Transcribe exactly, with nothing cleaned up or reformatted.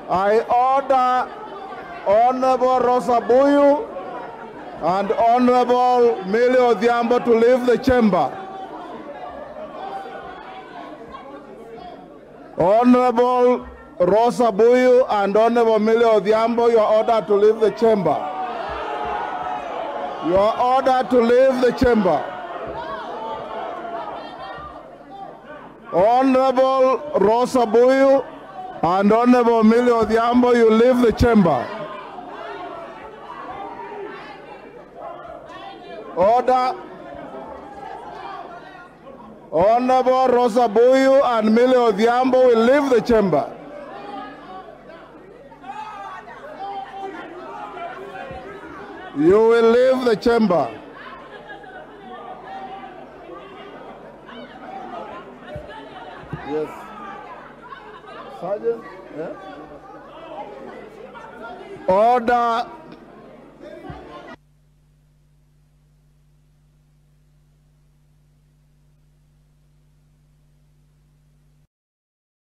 I order Honorable Rozaah Buyu and Honorable Millie Odhiambo to leave the chamber. Honorable Rozaah Buyu and Honorable Millie Odhiambo, you are ordered to leave the chamber. You are ordered to leave the chamber. Honorable Rozaah Buyu and Honorable Millie Odhiambo, you leave the chamber. Order. Honorable Rozaah Buyu and Millie Odhiambo will leave the chamber. You will leave the chamber. Yes. Sergeant? Yeah? Order.